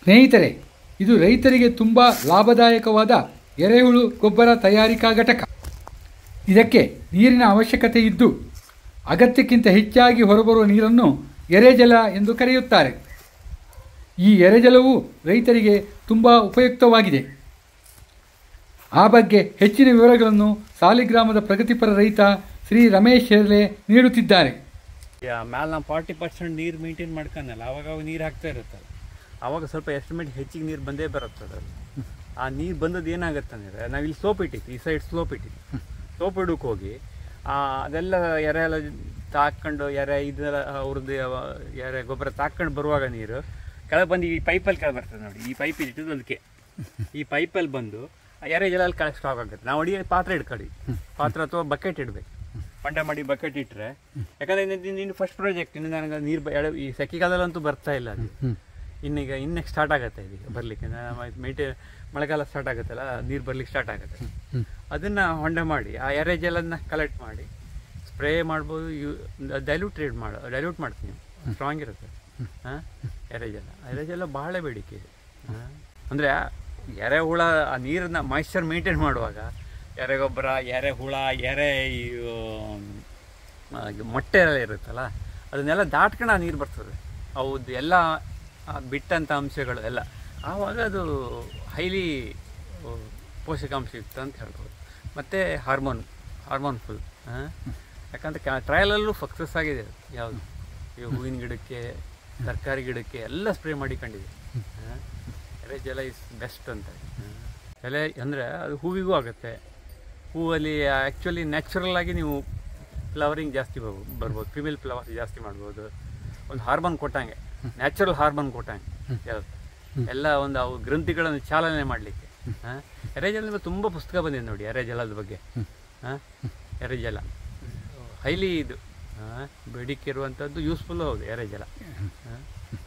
ಸ್ನೇಹಿತರೆ, ಇದು ರೈತರಿಗೆ ತುಂಬ ಲಾಭದಾಯಕವಾದ ಎರೆಹುಳು ಗೊಬ್ಬರ ತಯಾರಿಕಾ ಘಟಕ. ಇದಕ್ಕೆ ನೀರಿನ ಅವಶ್ಯಕತೆ ಇದ್ದು ಅಗತ್ಯಕ್ಕಿಂತ ಹೆಚ್ಚಾಗಿ ಹೊರಬರುವ ನೀರನ್ನು ಎರೆಜಲ ಎಂದು ಕರೆಯುತ್ತಾರೆ. ಈ ಎರೆಜಲವು ರೈತರಿಗೆ ತುಂಬ ಉಪಯುಕ್ತವಾಗಿದೆ. ಆ ಬಗ್ಗೆ ಹೆಚ್ಚಿನ ವಿವರಗಳನ್ನು ಸಾಲಿಗ್ರಾಮದ ಪ್ರಗತಿಪರ ರೈತ ಶ್ರೀ ರಮೇಶ್ ನೀಡುತ್ತಿದ್ದಾರೆ. ಮ್ಯಾಲೆ ನಾವು 40% ನೀರು ಮೇಂಟೈನ್ ಮಾಡ್ಕೊಂಡಲ್ಲ, ಅವಾಗ ನೀರು ಹಾಕ್ತಾ ಇರುತ್ತಲ್ಲ, ಆವಾಗ ಸ್ವಲ್ಪ ಎಸ್ಟಿಮೇಟ್ ಹೆಚ್ಚಿಗೆ ನೀರು ಬಂದೇ ಬರುತ್ತದೆ. ಆ ನೀರು ಬಂದದ್ದು ಏನಾಗುತ್ತಂದರೆ, ನಾವಿಲ್ಲಿ ಸ್ಲೋಪ್ ಇಟ್ಟಿತ್ತು, ಈ ಸೈಡ್ ಸ್ಲೋಪ್ ಇಟ್ಟಿತ್ತು. ಸ್ಲೋಪ್ ಇಡಕ್ಕೆ ಹೋಗಿ ಅದೆಲ್ಲ ಎರೆ ಎಲ್ಲ ತಾಕೊಂಡು ಇದೆಲ್ಲ ಅವ್ರದ್ದು ಎರೆ ಗೊಬ್ಬರ ತಾಕೊಂಡು ಬರುವಾಗ ನೀರು ಕೆಳಗೆ ಬಂದು ಈ ಪೈಪಲ್ಲಿ ಕೆಳಗೆ ಬರ್ತದೆ ನೋಡಿ. ಈ ಪೈಪ್ ಇಟ್ಟಿದ್ದು ಅದಕ್ಕೆ ಈ ಪೈಪಲ್ಲಿ ಬಂದು ಎರೆ ಜಲಲ್ಲಿ ಕೆಳಗೆ ಸ್ಟಾಕ್ ಆಗುತ್ತೆ. ನಾವು ಅಡಿಗೆ ಪಾತ್ರೆ ಇಟ್ಕೊಳ್ಳಿ, ಪಾತ್ರೆ ಅಥವಾ ಬಕೆಟ್ ಇಡಬೇಕು. ಹೊಂಡ ಮಾಡಿ ಬಕೆಟ್ ಇಟ್ಟರೆ, ಯಾಕಂದರೆ ನಿನ್ನ ಫಸ್ಟ್ ಪ್ರಾಜೆಕ್ಟ್ ಇನ್ನು ನನಗೆ ನೀರು ಈ ಸೆಕೆಗಾಲದಲ್ಲಂತೂ ಬರ್ತಾ ಇಲ್ಲ. ಅದು ಇನ್ನೀಗ ಸ್ಟಾರ್ಟ್ ಆಗುತ್ತೆ ಇದೀಗ ಬರಲಿಕ್ಕೆ. ಮಳೆಗಾಲ ಸ್ಟಾರ್ಟ್ ಆಗುತ್ತಲ್ಲ, ನೀರು ಬರ್ಲಿಕ್ಕೆ ಸ್ಟಾರ್ಟ್ ಆಗುತ್ತೆ. ಅದನ್ನು ಹೊಂಡ ಮಾಡಿ ಆ ಎರೆ ಜಲನ್ನ ಕಲೆಕ್ಟ್ ಮಾಡಿ ಸ್ಪ್ರೇ ಮಾಡ್ಬೋದು. ಡೈಲ್ಯೂಟ್ ಮಾಡ್ತೀನಿ, ಸ್ಟ್ರಾಂಗ್ ಇರುತ್ತೆ. ಎರೆಜಲ ಬಹಳ ಬೇಡಿಕೆ ಇದೆ. ಅಂದರೆ ಎರೆಹುಳ ಆ ನೀರನ್ನು ಮಾಯ್ಶ್ಚರ್ ಮೇಂಟೈನ್ ಮಾಡುವಾಗ ಎರೆಗೊಬ್ಬರ, ಎರೆಹುಳ, ಮೊಟ್ಟೆ ಎಲ್ಲ ಇರುತ್ತಲ್ಲ, ಅದನ್ನೆಲ್ಲ ದಾಟ್ಕೊಂಡು ಆ ನೀರು ಬರ್ತದೆ. ಹೌದು, ಎಲ್ಲ ಬಿಟ್ಟಂಥ ಅಂಶಗಳು ಎಲ್ಲ ಆವಾಗ ಅದು ಹೈಲಿ ಪೋಷಕಾಂಶಯುಕ್ತ ಅಂತ ಹೇಳ್ಬೋದು. ಮತ್ತು ಹಾರ್ಮೋನ್ಫುಲ್. ಯಾಕಂದರೆ ಟ್ರಯಲಲ್ಲೂ ಸಕ್ಸಸ್ ಆಗಿದೆ. ಯಾವುದು ಈ ಹೂವಿನ ಗಿಡಕ್ಕೆ, ತರಕಾರಿ ಗಿಡಕ್ಕೆ ಎಲ್ಲ ಸ್ಪ್ರೇ ಮಾಡಿಕೊಂಡಿದೆ. ಎರೆ ಜಲ ಇಸ್ ಬೆಸ್ಟ್ ಅಂತ. ಎಲೆ ಅಂದರೆ ಅದು ಹೂವಿಗೂ ಆಗುತ್ತೆ. ಹೂವಲ್ಲಿ ಆ್ಯಕ್ಚುಲಿ ನ್ಯಾಚುರಲ್ ಆಗಿ ನೀವು ಫ್ಲವರಿಂಗ್ ಜಾಸ್ತಿ ಬರ್ಬೋದು, ಫಿಮೇಲ್ ಫ್ಲವರ್ಸ್ ಜಾಸ್ತಿ ಮಾಡ್ಬೋದು. ಒಂದು ಹಾರ್ಮೋನ್ ಕೊಟ್ಟಂಗೆ, ನ್ಯಾಚುರಲ್ ಹಾರ್ಮೋನ್ ಕೊಟ್ಟಂಗೆ ಯಾವುದು ಎಲ್ಲ ಒಂದು ಅವು ಗ್ರಂಥಿಗಳನ್ನು ಚಾಲನೆ ಮಾಡಲಿಕ್ಕೆ. ಎರೆಜಲದ ತುಂಬ ಪುಸ್ತಕ ಬಂದಿದೆ ನೋಡಿ ಎರೆಜಲದ ಬಗ್ಗೆ. ಎರೆಜಲ ಹೈಲಿ ಇದು ಬೇಡಿಕೆ ಇರುವಂಥದ್ದು, ಯೂಸ್ಫುಲ್ ಹೌದು ಎರೆಜಲ.